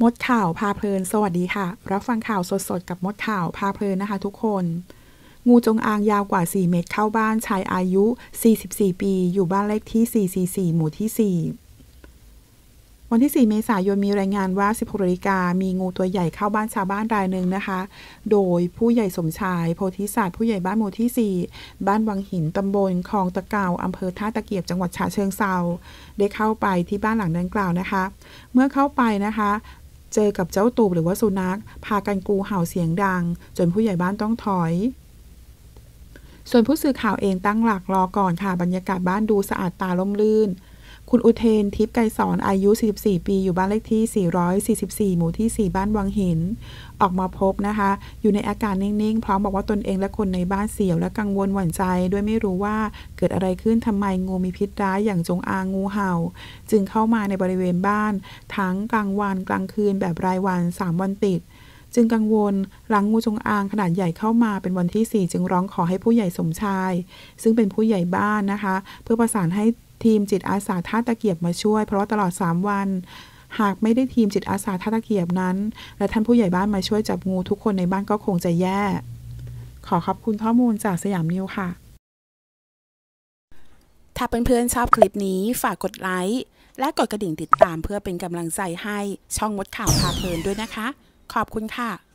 มดข่าวพาเพลินสวัสดีค่ะรับฟังข่าวสดๆกับมดข่าวพาเพลินนะคะทุกคนงูจงอางยาวกว่า4 เมตรเข้าบ้านชายอายุ44 ปีอยู่บ้านเลขที่444หมู่ที่4วันที่4 เมษายนมีรายงานว่า 16 นาฬิกามีงูตัวใหญ่เข้าบ้านชาวบ้านรายหนึ่งนะคะโดยผู้ใหญ่สมชายโพธิศาสตร์ผู้ใหญ่บ้านหมู่ที่4บ้านวังหินตำบลคลองตะเกาอำเภอท่าตะเกียบจังหวัดฉะเชิงเทราได้เข้าไปที่บ้านหลังดังกล่าวนะคะเมื่อเข้าไปนะคะเจอกับเจ้าตูบหรือว่าสุนัขพากันกูเห่าเสียงดังจนผู้ใหญ่บ้านต้องถอยส่วนผู้สื่อข่าวเองตั้งหลักรอก่อนค่ะบรรยากาศบ้านดูสะอาดตาล่มลื่นคุณอุเทนทิพย์ไกรสอนอายุ44 ปีอยู่บ้านเลขที่444หมู่ที่4บ้านวังหินออกมาพบนะคะอยู่ในอาการนิ่งๆพร้อมบอกว่าตนเองและคนในบ้านเสียวและกังวลหวั่นใจด้วยไม่รู้ว่าเกิดอะไรขึ้นทำไมงูมีพิษร้ายอย่างจงอางงูเห่าจึงเข้ามาในบริเวณบ้านทั้งกลางวันกลางคืนแบบรายวัน3 วันติดจึงกังวลหลังงูจงอางขนาดใหญ่เข้ามาเป็นวันที่4จึงร้องขอให้ผู้ใหญ่สมชายซึ่งเป็นผู้ใหญ่บ้านนะคะเพื่อประสานให้ทีมจิตอาสาท่าตะเกียบมาช่วยเพราะว่าตลอด3 วันหากไม่ได้ทีมจิตอาสาท่าตะเกียบนั้นและท่านผู้ใหญ่บ้านมาช่วยจับงูทุกคนในบ้านก็คงจะแย่ขอขอบคุณข้อมูลจากสยามนิวค่ะถ้าเพื่อนๆชอบคลิปนี้ฝากกดไลค์และกดกระดิ่งติดตามเพื่อเป็นกำลังใจให้ช่องมดข่าวพาเพลินด้วยนะคะขอบคุณค่ะ